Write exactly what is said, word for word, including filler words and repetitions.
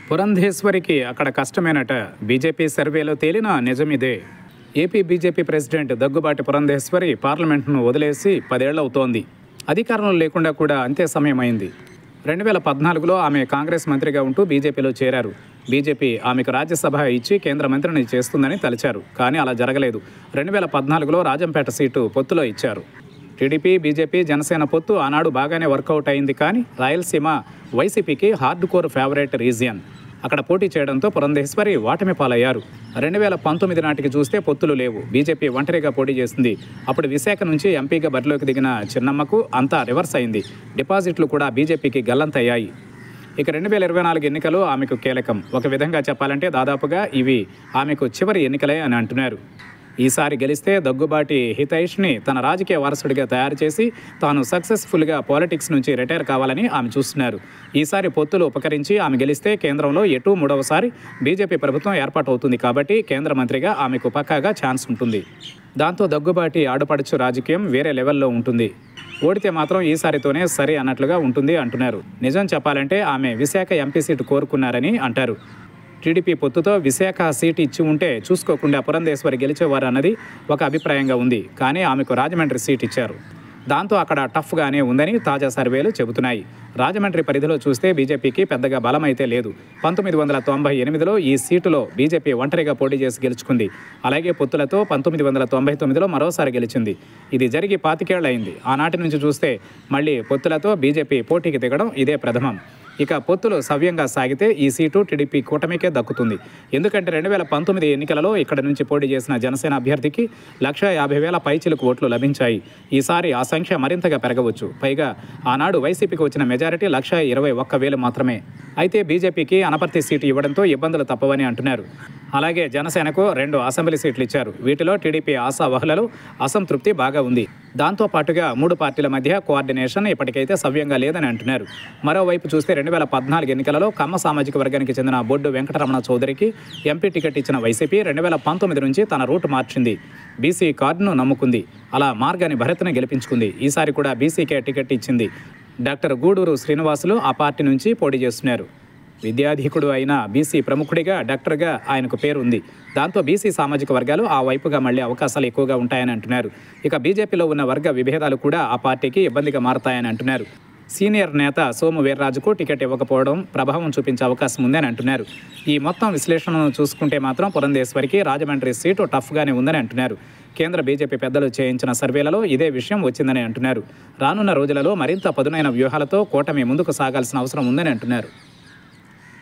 పురంధేశ్వరికి అక్కడ కష్టమేనట. బీజేపీ సర్వేలో తేలిన నిజమిదే. AP BJP president Daggubati Purandeswari పార్లమెంట్ను వదిలేసి పదేళ్లవుతోంది. అధికారంలో లేకుండా కూడా అంతే సమయమైంది. రెండు వేల పద్నాలుగులో ఆమె కాంగ్రెస్ మంత్రిగా ఉంటూ బీజేపీలో చేరారు. బీజేపీ ఆమెకు రాజ్యసభ ఇచ్చి కేంద్ర మంత్రిని చేస్తుందని తలిచారు. కానీ అలా జరగలేదు. రెండు వేల పద్నాలుగులో రాజంపేట సీటు పొత్తులో ఇచ్చారు. టీడీపీ, బీజేపీ, జనసేన పొత్తు ఆనాడు బాగానే వర్కౌట్ అయింది. కానీ రాయలసీమ వైసీపీకి హార్డ్ కోర్ ఫేవరెట్ రీజియన్. అక్కడ పోటీ చేయడంతో పురంధేశ్వరి ఓటమి పాలయ్యారు. రెండు వేల పంతొమ్మిది నాటికి చూస్తే పొత్తులు లేవు. బీజేపీ ఒంటరిగా పోటీ చేసింది. అప్పుడు విశాఖ నుంచి ఎంపీగా బరిలోకి దిగిన చిన్నమ్మకు అంతా రివర్స్ అయింది. డిపాజిట్లు కూడా బీజేపీకి గల్లంతయ్యాయి. ఇక రెండు వేల ఇరవై నాలుగు ఎన్నికలు ఆమెకు కీలకం. ఒక విధంగా చెప్పాలంటే దాదాపుగా ఇవి ఆమెకు చివరి ఎన్నికలే అని అంటున్నారు. ఈసారి గెలిస్తే దగ్గుబాటి హితైష్ని తన రాజకీయ వారసుడిగా తయారు చేసి తాను సక్సెస్ఫుల్గా పాలిటిక్స్ నుంచి రిటైర్ కావాలని ఆమె చూస్తున్నారు. ఈసారి పొత్తులు ఉపకరించి ఆమె గెలిస్తే కేంద్రంలో ఎటు మూడవసారి బీజేపీ ప్రభుత్వం ఏర్పాటు అవుతుంది. కాబట్టి కేంద్ర మంత్రిగా ఆమెకు పక్కాగా ఛాన్స్ ఉంటుంది. దాంతో దగ్గుబాటి ఆడుపడుచు రాజకీయం వేరే లెవెల్లో ఉంటుంది. ఓడితే మాత్రం ఈసారితోనే సరే అన్నట్లుగా ఉంటుంది అంటున్నారు. నిజం చెప్పాలంటే ఆమె విశాఖ ఎంపీ సీటు కోరుకున్నారని అంటారు. టీడీపీ పొత్తుతో విశాఖ సీటు ఇచ్చి ఉంటే చూసుకోకుండా పురంధేశ్వరి గెలిచేవారు అన్నది ఒక అభిప్రాయంగా ఉంది. కానీ ఆమెకు రాజమండ్రి సీట్ ఇచ్చారు. దాంతో అక్కడ టఫ్గానే ఉందని తాజా సర్వేలు చెబుతున్నాయి. రాజమండ్రి పరిధిలో చూస్తే బీజేపీకి పెద్దగా బలం అయితే లేదు. పంతొమ్మిది వందల తొంభై ఎనిమిదిలో ఈ సీటులో బీజేపీ ఒంటరిగా పోటీ చేసి గెలుచుకుంది. అలాగే పొత్తులతో పంతొమ్మిది వందల తొంభై తొమ్మిదిలో మరోసారి గెలిచింది. ఇది జరిగి పాతికేళ్లయింది. ఆనాటి నుంచి చూస్తే మళ్ళీ పొత్తులతో బీజేపీ పోటీకి దిగడం ఇదే ప్రథమం. ఇక పొత్తులు సవ్యంగా సాగితే ఈ సీటు టీడీపీ కూటమికే దక్కుతుంది. ఎందుకంటే రెండు వేల పంతొమ్మిది ఎన్నికలలో ఇక్కడ నుంచి పోటీ చేసిన జనసేన అభ్యర్థికి లక్ష యాభై వేల పైచిలకు ఓట్లు లభించాయి. ఈసారి ఆ సంఖ్య మరింతగా పెరగవచ్చు. పైగా ఆనాడు వైసీపీకి వచ్చిన మెజారిటీ లక్ష ఇరవై ఒక్క వేలు మాత్రమే. అయితే బీజేపీకి అనపర్తి సీటు ఇవ్వడంతో ఇబ్బందులు తప్పవని అంటున్నారు. అలాగే జనసేనకు రెండు అసెంబ్లీ సీట్లు ఇచ్చారు. వీటిలో టీడీపీ ఆశావహులలో అసంతృప్తి బాగా ఉంది. దాంతో పాటుగా మూడు పార్టీల మధ్య కోఆర్డినేషన్ ఇప్పటికైతే సవ్యంగా లేదని అంటున్నారు. మరోవైపు చూస్తే రెండు వేల పద్నాలుగు ఎన్నికలలో కమ్మ సామాజిక వర్గానికి చెందిన బొడ్డు వెంకటరమణ చౌదరికి ఎంపీ టికెట్ ఇచ్చిన వైసీపీ రెండు వేల పంతొమ్మిది నుంచి తన రూట్ మార్చింది. బీసీ కార్డును నమ్ముకుంది. అలా మార్గాని భరత్ను గెలిపించుకుంది. ఈసారి కూడా బీసీకే టికెట్ ఇచ్చింది. డాక్టర్ గూడూరు శ్రీనివాసులు ఆ పార్టీ నుంచి పోటీ చేస్తున్నారు. విద్యాధికుడు అయిన బీసీ ప్రముఖుడిగా డాక్టర్గా ఆయనకు పేరు ఉంది. దాంతో బీసీ సామాజిక వర్గాలు ఆ వైపుగా మళ్లే అవకాశాలు ఎక్కువగా ఉంటాయని అంటున్నారు. ఇక బీజేపీలో ఉన్న వర్గ విభేదాలు కూడా ఆ పార్టీకి ఇబ్బందిగా మారతాయని అంటున్నారు. సీనియర్ నేత సోము వీర్రాజుకు టికెట్ ఇవ్వకపోవడం ప్రభావం చూపించే అవకాశం ఉందని అంటున్నారు. ఈ మొత్తం విశ్లేషణను చూసుకుంటే మాత్రం పురంధేశ్వరికి రాజమండ్రి సీటు టఫ్గానే ఉందని అంటున్నారు. కేంద్ర బీజేపీ పెద్దలు చేయించిన సర్వేలలో ఇదే విషయం వచ్చిందని అంటున్నారు. రానున్న రోజులలో మరింత పదునైన వ్యూహాలతో కూటమి ముందుకు సాగాల్సిన అవసరం ఉందని అంటున్నారు.